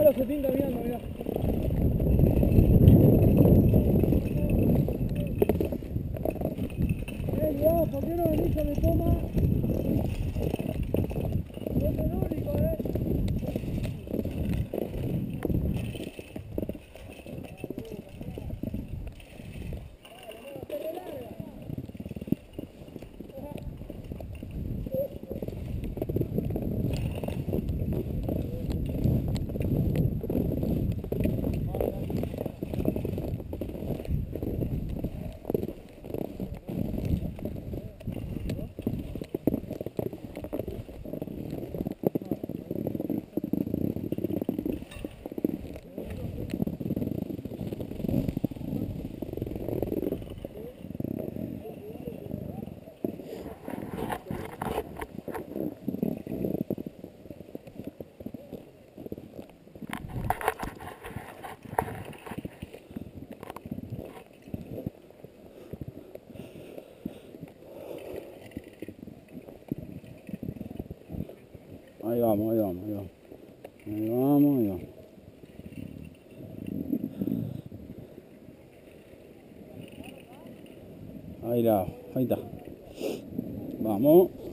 abuelo se pinta mirando, mirá. ¿Por qué no venís a mi toma? No es el único, Ahí vamos, ahí vamos, ahí vamos. Ahí vamos, ahí vamos. Ahí está. Vamos.